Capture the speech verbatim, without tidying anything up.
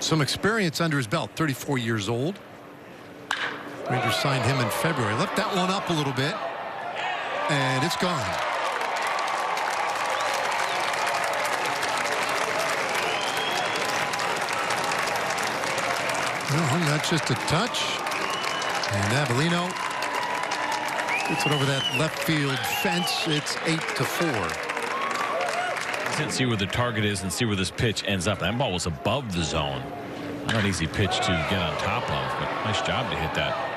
some experience under his belt. thirty-four years old. Rangers signed him in February. Left that one up a little bit, and it's gone. Well, not just a touch. And Avelino gets it over that left field fence. It's eight to four. Let's see where the target is and see where this pitch ends up. That ball was above the zone. Not an easy pitch to get on top of, but nice job to hit that.